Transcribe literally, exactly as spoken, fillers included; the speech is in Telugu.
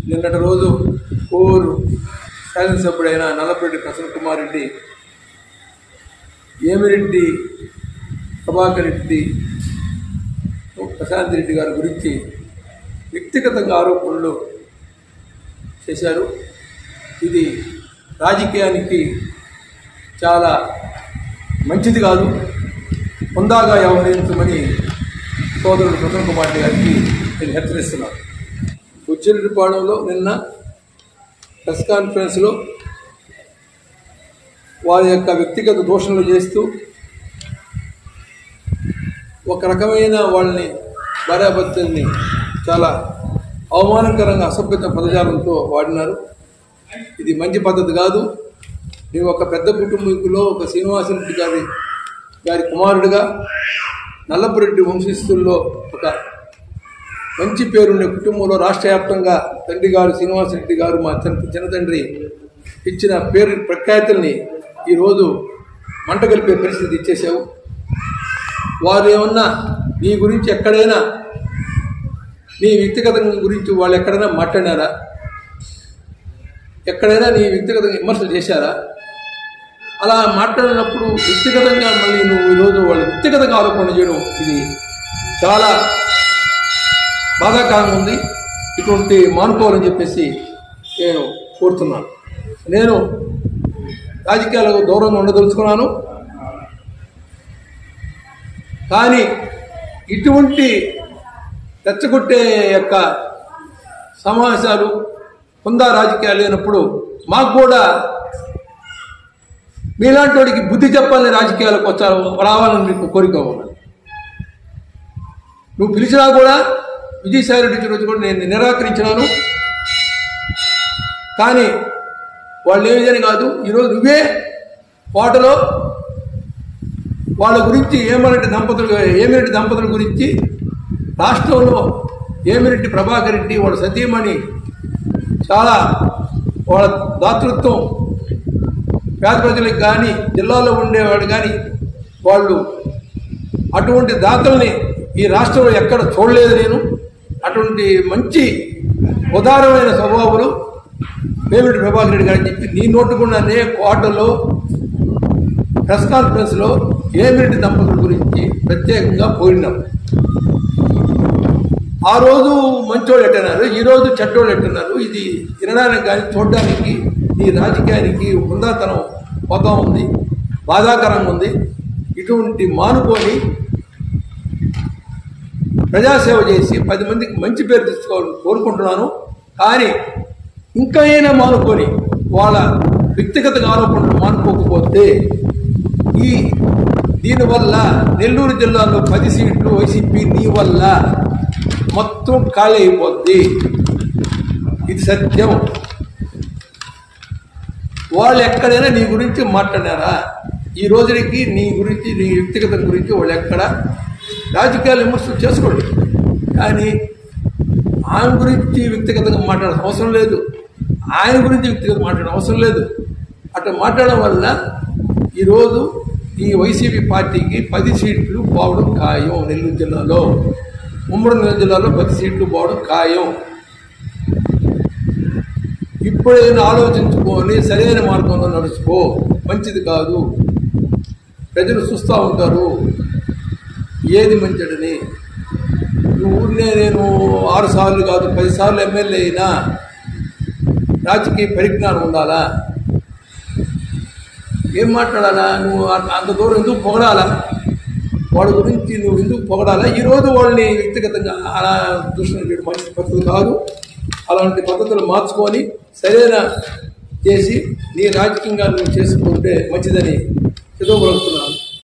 నిన్నటి రోజు కోరు శాసనసభ్యుడైన నల్లపరెడ్డి ప్రసన్న కుమార్ రెడ్డి ఏమిరెడ్డి ప్రభాకర్ రెడ్డి ప్రశాంత్ రెడ్డి గారి గురించి వ్యక్తిగతంగా ఆరోపణలు చేశారు. ఇది రాజకీయానికి చాలా మంచిది కాదు. హుందాగా వ్యవహరించమని సోదరుడు ప్రసన్న కుమార్ రెడ్డి గారికి నేను హెచ్చరిస్తున్నాను. బుచ్చిరెడ్డిపాళెంలో నిన్న ప్రెస్ కాన్ఫరెన్స్లో వారి యొక్క వ్యక్తిగత దూషణలు చేస్తూ ఒక రకమైన వాళ్ళని భార్యాభర్తల్ని చాలా అవమానకరంగా అసభ్యత పదజాలంతో వాడినారు. ఇది మంచి పద్ధతి కాదు. మేము ఒక పెద్ద కుటుంబీకులో ఒక శ్రీనివాసరెడ్డి గారి గారి కుమారుడిగా నల్లపరెడ్డి వంశస్థుల్లో ఒక మంచి పేరుండే కుటుంబంలో రాష్ట్ర వ్యాప్తంగా తండ్రి గారు శ్రీనివాసరెడ్డి గారు మా చిన్న తండ్రి ఇచ్చిన పేరు ప్రఖ్యాతుల్ని ఈరోజు మంట కలిపే పరిస్థితి ఇచ్చేసావు. వారు ఏమన్నా నీ గురించి ఎక్కడైనా నీ వ్యక్తిగత గురించి వాళ్ళు ఎక్కడైనా మాట్లాడారా? ఎక్కడైనా నీ వ్యక్తిగతంగా విమర్శలు చేశారా? అలా మాట్లాడినప్పుడు వ్యక్తిగతంగా మళ్ళీ నువ్వు ఈరోజు వాళ్ళు వ్యక్తిగతంగా ఆరోపణ చేయడం ఇది చాలా బాధాకరంగా ఉంది. ఇటువంటి మానుకోవాలని చెప్పేసి నేను కోరుతున్నాను. నేను రాజకీయాలకు దూరంగా ఉండదలుచుకున్నాను. కానీ ఇటువంటి రెచ్చగొట్టే యొక్క సమావేశాలు హుందా రాజకీయాలు లేనప్పుడు మాకు కూడా మీలాంటి వాడికి బుద్ధి చెప్పాలని రాజకీయాలకు వచ్చా రావాలని మీకు కోరిక ఉన్నది. నువ్వు పిలిచినా కూడా విజయసాయి రెడ్డి రోజు కూడా నేను నిరాకరించినాను. కానీ వాళ్ళు ఏమిదని కాదు. ఈరోజు నువ్వే కోటలో వాళ్ళ గురించి ఏమిరెడ్డి దంపతులు ఏమిరెడ్డి దంపతుల గురించి రాష్ట్రంలో ఏమిరెడ్డి ప్రభాకర్ రెడ్డి వాళ్ళ సతీమణి చాలా వాళ్ళ దాతృత్వం పేద ప్రజలకు కానీ జిల్లాలో ఉండేవాడు కానీ వాళ్ళు అటువంటి దాతల్ని ఈ రాష్ట్రంలో ఎక్కడ చూడలేదు నేను. అటువంటి మంచి ఉదారమైన స్వభావాలు ఏమిరెడ్డి ప్రభాకర్ రెడ్డి గారు చెప్పి నీ నోటుకున్ననే కోటలో ప్రెస్ కాన్ఫరెన్స్లో ఏమిరెడ్డి దంపతుల గురించి ప్రత్యేకంగా పోయినాం. ఆ రోజు మంచోళ్ళు ఎట్టన్నారు, ఈరోజు చెడ్డోళ్ళు ఎట్టన్నారు. ఇది వినడానికి కానీ చూడడానికి ఈ రాజకీయానికి హుందాతనం పోతా ఉంది, బాధాకరంగా ఉంది. ఇటువంటి మానుకొని ప్రజాసేవ చేసి పది మందికి మంచి పేరు తెచ్చుకోవాలని కోరుకుంటున్నాను. కానీ ఇంకా అయినా మానుకొని వాళ్ళ వ్యక్తిగత ఆరోపణలు మానుకోకపోతే ఈ దీనివల్ల నెల్లూరు జిల్లాలో పది సీట్లు వైసీపీ నీ వల్ల మొత్తం ఖాళీ అయిపోద్ది. ఇది సత్యం. వాళ్ళు ఎక్కడైనా నీ గురించి మాట్లాడారా? ఈ రోజుకి నీ గురించి నీ వ్యక్తిగత గురించి వాళ్ళు ఎక్కడ రాజకీయాలు విమర్శలు చేసుకోండి. కానీ ఆయన గురించి వ్యక్తిగతంగా మాట్లాడే అవసరం లేదు, ఆయన గురించి వ్యక్తిగతంగా మాట్లాడే అవసరం లేదు. అట్లా మాట్లాడడం వల్ల ఈరోజు ఈ వైసీపీ పార్టీకి పది సీట్లు పోవడం ఖాయం. నెల్లూరు జిల్లాలో ఉమ్మడి నెల్లూరు జిల్లాలో పది సీట్లు పోవడం ఖాయం. ఇప్పుడైనా ఆలోచించుకొని సరైన మార్గంలో నడుచుకో. మంచిది కాదు. ప్రజలు చూస్తూ ఉంటారు ఏది మంచిడని. నువ్వు ఊరినే నేను ఆరు సార్లు కాదు పది సార్లు ఎమ్మెల్యే అయినా రాజకీయ పరిజ్ఞానం ఉండాలా? ఏం మాట్లాడాలా? నువ్వు అంత దూరం ఎందుకు పొగడాలా? వాడి గురించి నువ్వు ఎందుకు పొగడాలా? ఈరోజు వాళ్ళని వ్యక్తిగతంగా అలా దూషణ చేయడం మంచి పద్ధతి కాదు. అలాంటి పద్ధతులు మార్చుకొని సరైన చేసి నీ రాజకీయంగా నువ్వు చేసుకుంటే మంచిదని చదువుకొలుస్తున్నాను.